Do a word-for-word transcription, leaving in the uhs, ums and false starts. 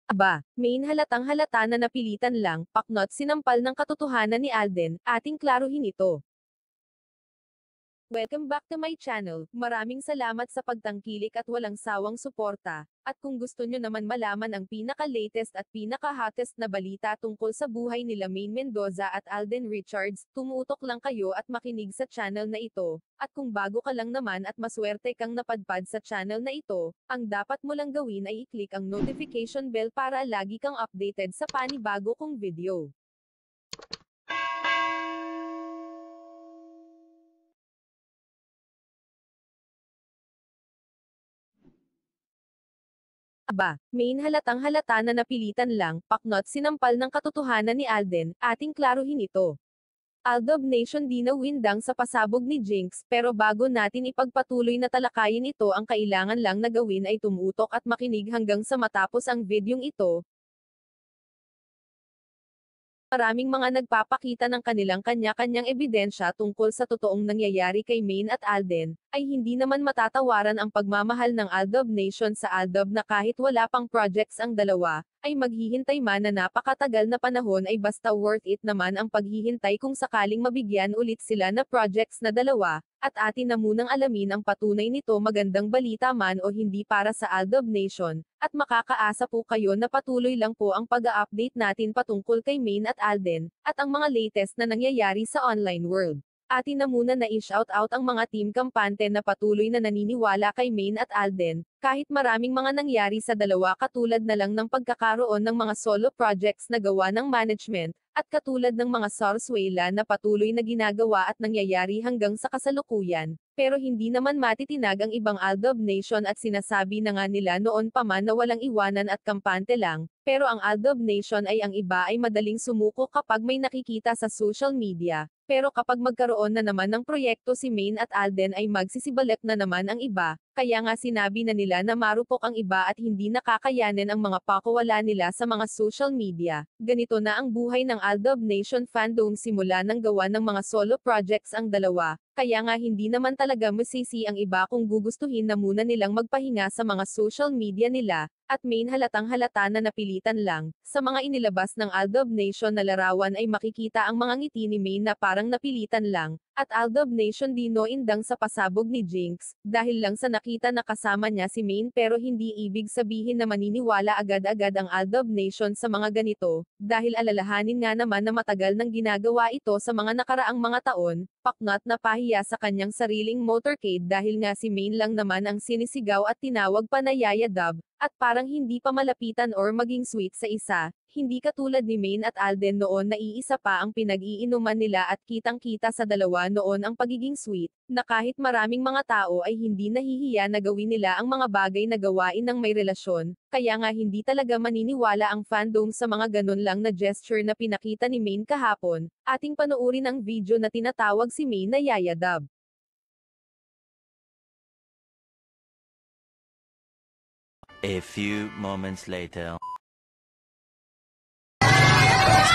Aba, main halatang halata na napilitan lang, paknot sinampal ng katotohanan ni Alden, ating klaruhin ito. Welcome back to my channel, maraming salamat sa pagtangkilik at walang sawang suporta, at kung gusto nyo naman malaman ang pinaka-latest at pinaka-hottest na balita tungkol sa buhay nila Maine Mendoza at Alden Richards, tumutok lang kayo at makinig sa channel na ito, at kung bago ka lang naman at maswerte kang napadpad sa channel na ito, ang dapat mo lang gawin ay i-click ang notification bell para lagi kang updated sa panibago kong video. Aba, main halatang halata na napilitan lang, paknot sinampal ng katotohanan ni Alden, ating klaruhin ito. Aldob Nation di na windang sa pasabog ni Jinx, pero bago natin ipagpatuloy na talakayin ito, ang kailangan lang na gawin ay tumutok at makinig hanggang sa matapos ang videong ito. Maraming mga nagpapakita ng kanilang kanya-kanyang ebidensya tungkol sa totoong nangyayari kay Maine at Alden, ay hindi naman matatawaran ang pagmamahal ng Aldob Nation sa Aldob na kahit wala pang projects ang dalawa, ay maghihintay man na napakatagal na panahon ay basta worth it naman ang paghihintay kung sakaling mabigyan ulit sila na projects na dalawa, at atin na munang alamin ang patunay nito, magandang balita man o hindi para sa Aldob Nation, at makakaasa po kayo na patuloy lang po ang pag-a-update natin patungkol kay Maine at Alden, at ang mga latest na nangyayari sa online world. Atin na muna na i-shout out ang mga team kampante na patuloy na naniniwala kay Maine at Alden, kahit maraming mga nangyari sa dalawa katulad na lang ng pagkakaroon ng mga solo projects na gawa ng management, at katulad ng mga sarsuela na patuloy na ginagawa at nangyayari hanggang sa kasalukuyan, pero hindi naman matitinag ang ibang Aldob Nation at sinasabi na nga nila noon pa man na walang iwanan at kampante lang, pero ang Aldob Nation ay ang iba ay madaling sumuko kapag may nakikita sa social media. Pero kapag magkaroon na naman ng proyekto si Maine at Alden ay magsisibalak na naman ang iba, kaya nga sinabi na nila na marupok ang iba at hindi nakakayanin ang mga pakawala nila sa mga social media. Ganito na ang buhay ng Aldob Nation fandom simula ng gawa ng mga solo projects ang dalawa, kaya nga hindi naman talaga masisi ang iba kung gugustuhin na muna nilang magpahinga sa mga social media nila, at Maine halatang halata na napilitan lang. Sa mga inilabas ng Aldob Nation na larawan ay makikita ang mga ngiti ni Maine na parang napilitan lang, at Aldob Nation di no indang sa pasabog ni Jinx, dahil lang sa nakita na kasama niya si Maine, pero hindi ibig sabihin na maniniwala agad-agad ang Aldob Nation sa mga ganito, dahil alalahanin nga naman na matagal nang ginagawa ito sa mga nakaraang mga taon, paknot na pahiya sa kanyang sariling motorcade dahil nga si Maine lang naman ang sinisigaw at tinawag pa na Yaya Dub, at parang hindi pa malapitan or maging sweet sa isa, hindi katulad ni Maine at Alden noon na iisa pa ang pinag-iinuman nila at kitang-kita sa dalawa noon ang pagiging sweet, na kahit maraming mga tao ay hindi nahihiya na gawin nila ang mga bagay na gawain ng may relasyon, kaya nga hindi talaga maniniwala ang fandom sa mga ganun lang na gesture na pinakita ni Maine kahapon. Ating panoorin ang video na tinatawag si Maine na Yaya Dub. A few moments later.